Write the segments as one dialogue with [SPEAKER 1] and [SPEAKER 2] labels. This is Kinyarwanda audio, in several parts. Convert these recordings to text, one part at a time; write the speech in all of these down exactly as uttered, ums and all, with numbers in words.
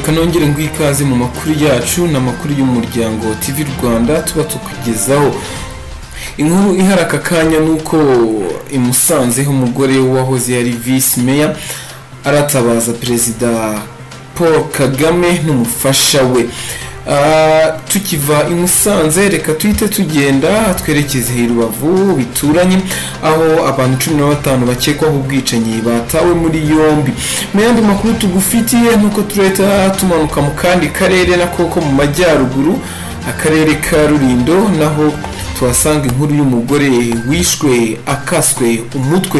[SPEAKER 1] reka nongere ngwikaze mu makuru yacu n'amakuru y'umuryango T V Rwanda tuba tukugezaho. Inkuru iharaka kanya nuko imusanze umugore wahoze yari vice mayor aratabaza perezida Paul Kagame n'umufasha we. Uh, tukiva imusanze reka tuhite tugenda twerekeze i Rubavu bituranye aho abantu cumi na batanu bakekwaho ubwicanyi batawe muri yombi. Mu yandi makuru tugufitiye nuko tureta tumanuka mu kandi karere nako ko mu majyaruguru akarere ka Rulindo, naho tuhasanga inkuru y'umugore wishwe akaswe umutwe.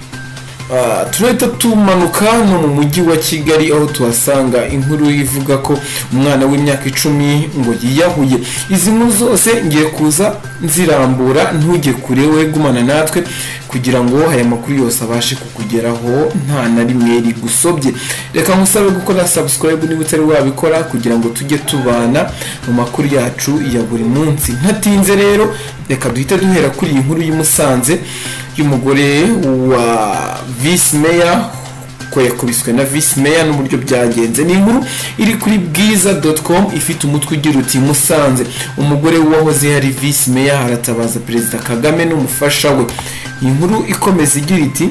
[SPEAKER 1] Uh, tureta tumanuka no mu mujyi wa Kigali aho tuhasanga inkuru ivuga ko umwana w'imyaka icumi ngo yiyahuye. Izi nkuru zose ngiye kuza nzirambura, ntujye kure we gumana natwe kugira ngo aya makuru yose abashe kukugeraho nta na rimwe rigusobye. Reka nkusabe gukora subscribe niba utari wabikora kugira ngo tujye tubana mu makuru yacu ya buri munsi. Ntatinze rero reka duhita duhera kuri iyi nkuru y'Imusanze y'umugore wa vice mayor ko yakubiswe na vice mayor n'uburyo byagenze. Ni inkuru iri kuri bwiza dot com ifite umutwe ugira uti Musanze umugore wahoze yari vice mayor aratabaza perezida Kagame n'umufasha we. Inkuru ikomeza igira iti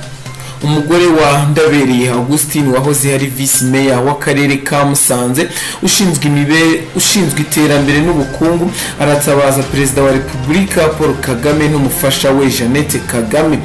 [SPEAKER 1] umugore wa Ndabereye Augustin wahoze yari vice mayor w'akarere ka Musanze ushinzwe imibe ushinzwe iterambere n'ubukungu aratabaza perezida wa Repubulika Paul Kagame n'umufasha we Jeannette Kagame.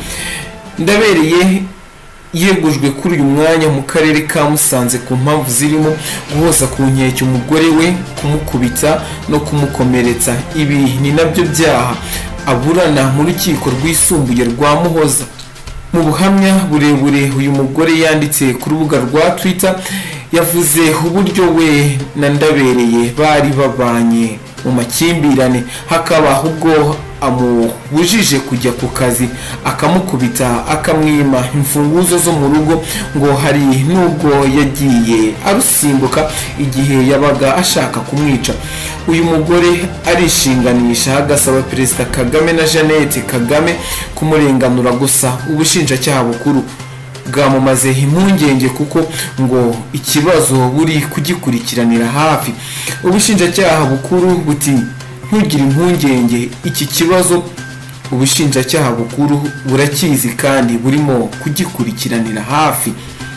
[SPEAKER 1] Ndabereye yegujwe kuri uyu mwanya mu karere ka Musanze ku mpamvu zirimo guhoza ku nkeke umugore we, kumukubita no kumukomeretsa. Ibi ni nabyo byaha aburana mu rukiko rwisumbuye rwa Muhoza. Mu buhamya burebure uyu mugore yanditse ku rubuga rwa Twitter yavuze uburyo we na Ndabereye bari babanye mu makimbirane, hakaba ubwo amubujije kujya ku kazi akamukubita akamwima imfunguzo zo mu rugo, ngo hari nubwo yagiye arusimbuka igihe yabaga ashaka kumwica. Uyu mugore arishinganisha agasaba perezida Kagame na Jeannette Kagame kumurenganura, gusa ubushinjacyaha bukuru bwamumaze impungenge kuko ngo ikibazo buri kugikurikiranira hafi. Ubushinjacyaha bukuru buti ntugire impungenge, iki kibazo ubushinjacyaha bukuru burakizi kandi burimo kugikurikiranira hafi.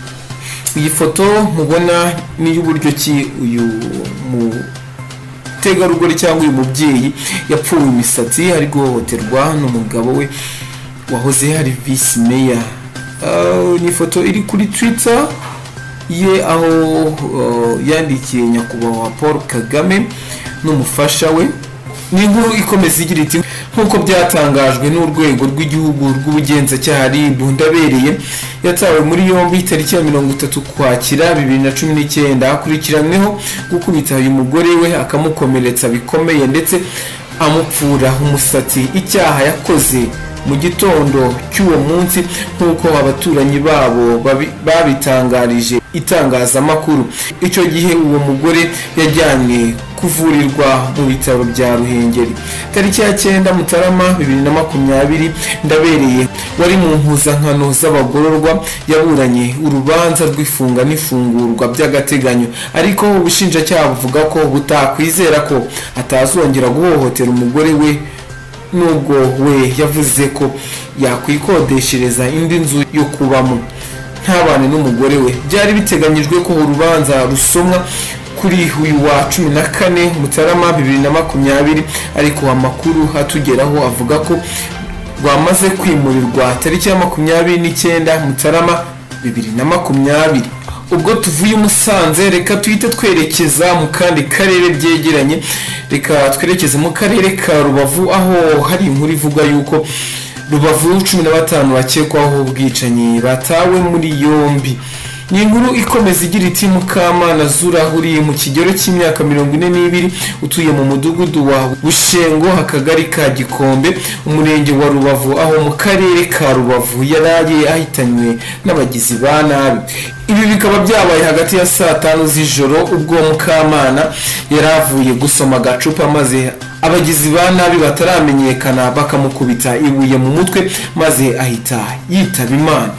[SPEAKER 1] Iyi foto mubona ni y'uburyo ki uyu mu tegarugori cyangwa uyu mubyeyi yapfuye imisatsi ari guhohoterwa n'umugabo we wahoze hari vice mayor. Uh, ni foto iri kuri Twitter ye aho uh, yandikiye nyakubahwa Paul Kagame n'umufasha we. Ni inkuru ikomeza igira iti nkuko byatangajwe n'urwego rw'igihugu rw'ubugenzacyaha R I B, Ndabereye yatawe muri yombi tariki ya mirongo itatu Ukwakira bibiri na cumi n'icyenda akurikiranyweho gukubita uyu mugore we akamukomeretsa bikomeye ndetse amupfura umusatsi, icyaha yakoze mu gitondo cy'uwo munsi nkuko abaturanyi babo babitangarije itangazamakuru. Icyo gihe uwo mugore yajyanywe kuvurirwa mu bitaro bya Ruhengeri. Tariki ya cyenda Mutarama bibiri na makumyabiri Ndabereye wari mu mpuzankano z'abagororwa yaburanye urubanza rw'ifunga n'ifungurwa by'agateganyo, ariko ubushinjacyaha buvuga ko butakwizera ko atazongera guhohotera umugore we, nubwo we yavuze ko yakwikodeshereza indi nzu yo kubamo ntabane n'umugore we. Byari biteganyijwe ko urubanza rusomwa kuri uyu wa cumi na kane Mutarama bibiri na makumyabiri, ariko amakuru atugeraho avuga ko rwamaze kwimurirwa tariki ya makumyabiri n'icyenda Mutarama bibiri na makumyabiri. Ubwo tuvuye Musanze reka tuhite twerekeza mu kandi karere byegeranye. Reka twerekeze mu karere ka Rubavu aho hari inkuru ivuga yuko Rubavu cumi na batanu bakekwaho ubwicanyi batawe muri yombi. Ni inkuru ikomeza igira iti Mukamana Zura uri mu kigero cy'imyaka mirongo ine n'ibiri utuye mu mudugudu wa Bushengo akagari ka Gikombe umurenge wa Rubavu aho mu karere ka Rubavu yaraye ahitanywe n'abagizi ba nabi. Ibi bikaba byabaye hagati ya saa tanu z'ijoro ubwo Mukamana yaravuye gusoma gacupa maze abagizi ba nabi bataramenyekana bakamukubita ibuye mu mutwe maze ahita yitaba Imana.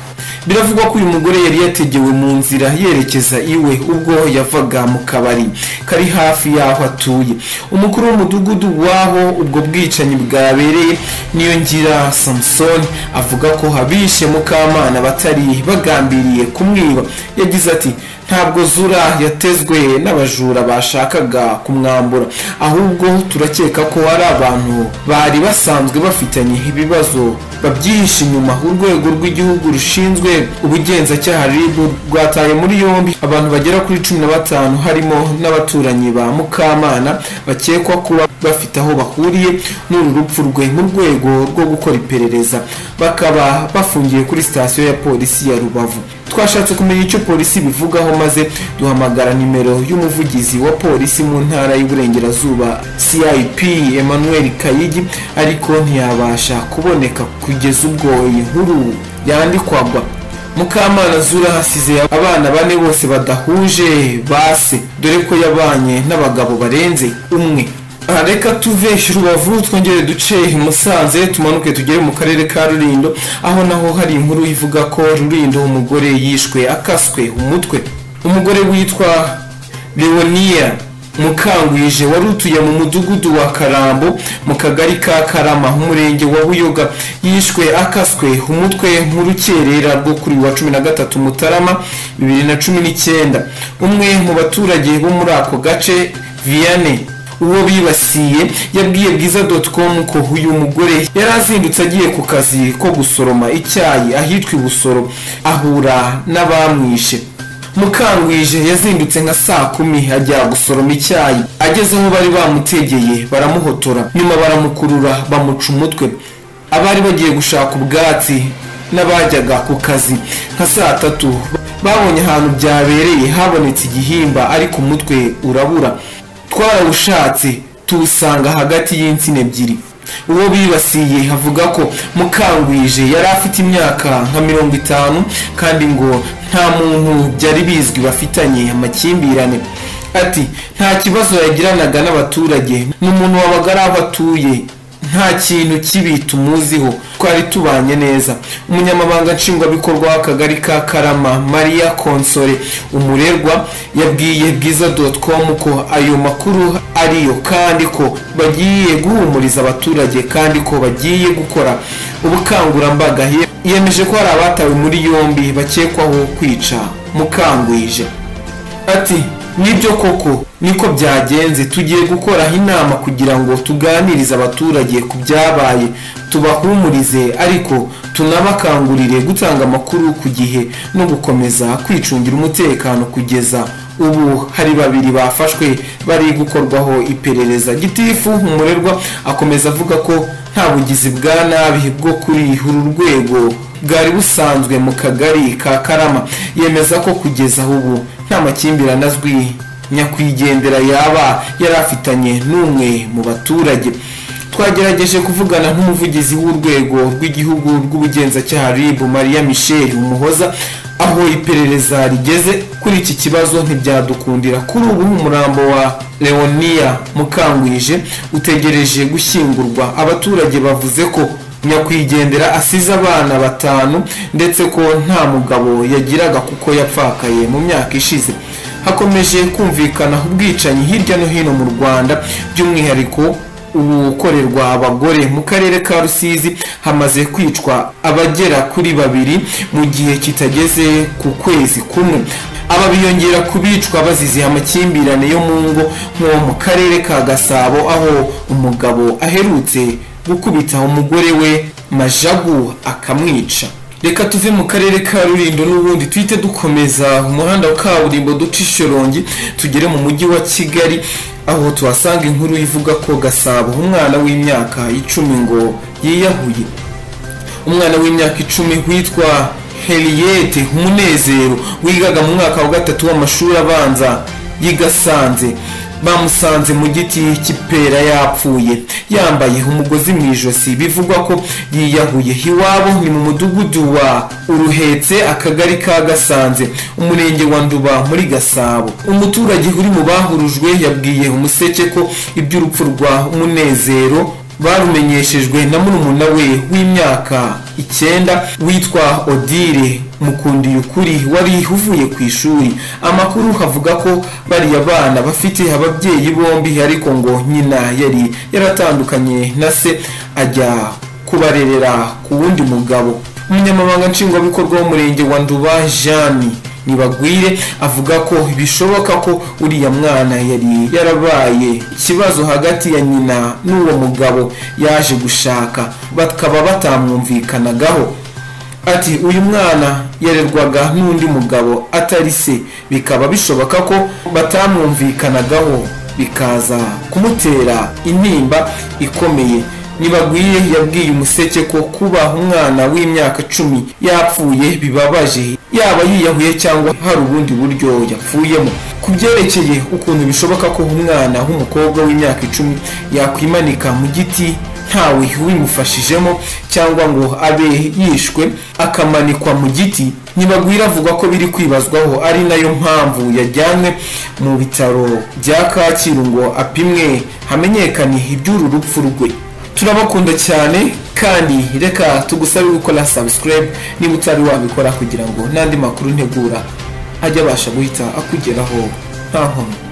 [SPEAKER 1] biravugwa ko uyu mugore yari yategewe mu nzira yerekeza iwe ubwo yavaga mu kabari kari hafi y'aho atuye. Umukuru w'umudugudu waho ubwo bwicanyi bwabereye Niyongira Samson avuga ko habishe Mukamana batari bagambiriye kumwiba. Yagize ati ntabwo Zura yatezwe n'abajura bashakaga kumwambura, ahubwo turakeka ko ari abantu bari basanzwe bafitanye ibibazo babyihishe inyuma. Urwego rw'igihugu rushinzwe ubugenzacyaha R I B rwataye muri yombi abantu bagera kuri cumi na batanu harimo n'abaturanyi ba Mukamana bakekwa kuba bafite aho bahuriye n'uru rupfu rwe mu rwego rwo gukora iperereza, bakaba bafungiye kuri sitasiyo ya polisi ya Rubavu. Twashatse kumenya icyo polisi bivugaho maze duhamagara nimero y'umuvugizi wa polisi mu ntara y'Uburengerazuba C I P Emmanuel Kayigi, ariko ntiyabasha kuboneka kugeza ubwo iyi nkuru yandikwagwa. Mukamana Zura hasize abana bane bose badahuje base, dore ko yabanye n'abagabo barenze umwe. Reka tuve Rubavu twongere duce Musanze tumanuke tugere mu karere ka Rulindo, aho naho hari inkuru ivuga ko Rulindo umugore yishwe akaswe umutwe. Umugore witwa Leonia Mukangwije wari utuye mu mudugudu wa Karambo mu kagari ka Karama umurenge wa Buyoga yishwe akaswe umutwe mu rukerera rwo kuri wa cumi na gatatu Mutarama bibiri na cumi n'icyenda. Umwe mu baturage bo muri ako gace Vianney uwo bibasiye yabwiye bwiza dot com ko uyu mugore yari azindutse agiye ku kazi ko gusoroma icyayi ahitwa Busoro ahura n'abamwishe. Mukangwije yazindutse nka saa kumi ajya gusoroma icyayi, ageze aho bari bamutegeye baramuhotora, nyuma baramukurura bamuca umutwe. Abari bagiye gushaka ubwatsi n'abajyaga ku kazi nka saa tatu babonye ahantu byabereye habonetse igihimba ariko umutwe urabura. Twarawushatse tuwusanga hagati y'insina ebyiri. Uwo bibasiye avuga ko Mukangwije yari afite imyaka nka mirongo itanu kandi ngo nta muntu byari bizwi bafitanye amakimbirane. Ati nta kibazo yagiranaga n'abaturage, n'umuntu wabaga aho atuye nta kintu kibi tumuziho, twari tubanye neza. Umunyamabanga nshingwabikorwa w'akagari ka Karama Maria Console Umurerwa yabwiye bwiza dot com ko ayo makuru ariyo kandi ko bagiye guhumuriza abaturage kandi ko bagiye gukora ubukangurambaga. Yemeje ko hari abatawe muri yombi bakekwaho kwica Mukangwije. Ati nibyo koko niko byagenze, tugiye gukora inama kugira ngo tuganirize abaturage ku byabaye, tubahumurize ariko tunabakangurire gutanga amakuru ku gihe no gukomeza kwicungira umutekano. Kugeza ubu hari babiri bafashwe bari gukorwaho iperereza. Gitifu Umurerwa akomeza avuga ko nta bugizi bwa nabi bwo kuri uru rwego bwari busanzwe mu kagari ka Karama. Yemeza ko kugeza ubu nta makimbirane azwi nyakwigendera yaba yari afitanye n'umwe mu baturage. Twagerageje kuvugana n'umuvugizi w'urwego rw'igihugu rw'ubugenzacyaha R I B Maria Michel Umuhoza aho iperereza rigeze kuri iki kibazo ntibyadukundira. Kuri ubu umurambo wa Leonia Mukangwije utegereje gushyingurwa. Abaturage bavuze ko nyakwigendera asize abana batanu ndetse ko nta mugabo yagiraga kuko yapfakaye mu myaka ishize. Hakomeje kumvikana ubwicanyi hirya no hino mu Rwanda, by'umwihariko ubukorerwa abagore. Mu karere ka Rusizi hamaze kwicwa abagera kuri babiri mu gihe kitageze ku kwezi kumwe. Aba biyongera kubicwa bazize amakimbirane yo mu ngo nko mu karere ka Gasabo aho umugabo aherutse gukubita umugore we majagu akamwica. Reka tuve mu karere ka Rulindo n'ubundi twite dukomeza umuhanda wa kaburimbo duca Ishorongi tugere mu mujyi wa Kigali, aho tuhasanga inkuru ivuga ko Gasabo umwana w'imyaka icumi ngo yiyahuye. Umwana w'imyaka icumi witwa Heliette Umunezero wigaga mu mwaka wa gatatu w'amashuri abanza yigasanze bamusanze mu giti cy'ipera yapfuye yambaye umugozi mu ijosi. Bivugwa ko yiyahuye. Iwabo ni mu mudugudu wa Uruhetse akagari ka Gasanze umurenge wa Nduba muri Gasabo. Umuturage uri mu bahurujwe yabwiye Umuseke ko iby'urupfu rwa Umunezero barumenyeshejwe na murumuna we w'imyaka icyenda witwa Odile Mukundiye ukuri wari uvuye ku ishuri. Amakuru havuga ko bariya bana bafite ababyeyi bombi ariko ngo nyina yari yaratandukanye na se ajya kubarerera ku wundi mugabo. Umunyamabanga nshingwabikorwa w'umurenge wa Nduba Jean Nibagwire avuga ko bishoboka ko uriya mwana yari yarabaye ikibazo hagati ya nyina n'uwo mugabo yaje gushaka bakaba batamwumvikanagaho. Ati uyu mwana yarerwaga n'undi mugabo atari se, bikaba bishoboka ko batamwumvikanagaho bikaza kumutera intimba ikomeye. Nibagwire yabwiye Umuseke ko kuba umwana w'imyaka cumi yapfuye bibabaje, yaba yiyahuye cyangwa hari ubundi buryo yapfuyemo. Kubyerekeye ukuntu bishoboka ko umwana w'umukobwa w'imyaka icumi yakwimanika mu giti ntawe ubimufashijemo cyangwa ngo abe yishwe akamanikwa mu giti, Nibagwire avuga ko biri kwibazwaho ari nayo mpamvu yajyanywe mu bitaro bya Kacyiru ngo apimwe hamenyekane iby'uru rupfu rwe. Turabakunda cyane kandi reka tugusabe gukora subscribe niba utari wabikora kugira ngo n'andi makuru ntegura ajye abasha guhita akugeraho nta nkomyi.